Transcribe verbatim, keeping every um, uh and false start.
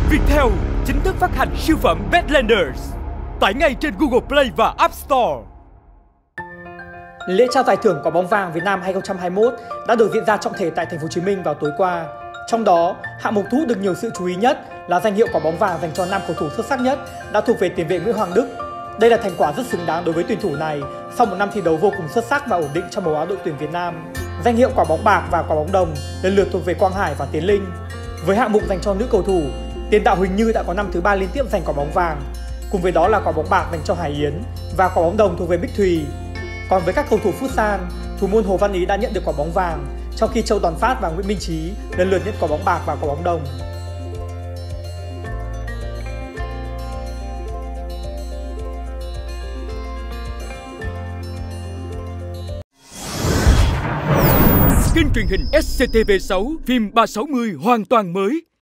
Viettel chính thức phát hành siêu phẩm Badlanders. Tải ngay trên Google Play và App Store. Lễ trao giải thưởng Quả bóng vàng Việt Nam hai không hai mốt đã được diễn ra trọng thể tại thành phố Hồ Chí Minh vào tối qua. Trong đó, hạng mục thu hút được nhiều sự chú ý nhất là danh hiệu Quả bóng vàng dành cho nam cầu thủ xuất sắc nhất đã thuộc về tiền vệ Nguyễn Hoàng Đức. Đây là thành quả rất xứng đáng đối với tuyển thủ này sau một năm thi đấu vô cùng xuất sắc và ổn định trong màu áo đội tuyển Việt Nam. Danh hiệu Quả bóng bạc và Quả bóng đồng lần lượt thuộc về Quang Hải và Tiến Linh. Với hạng mục dành cho nữ cầu thủ, tiền đạo Huỳnh Như đã có năm thứ ba liên tiếp giành quả bóng vàng. Cùng với đó là quả bóng bạc dành cho Hải Yến và quả bóng đồng thuộc về Bích Thùy. Còn với các cầu thủ Futsal, thủ môn Hồ Văn Ý đã nhận được quả bóng vàng, trong khi Châu Toàn Phát và Nguyễn Minh Trí lần lượt nhận quả bóng bạc và quả bóng đồng. Kênh truyền hình S C T V sáu phim ba sáu mươi hoàn toàn mới.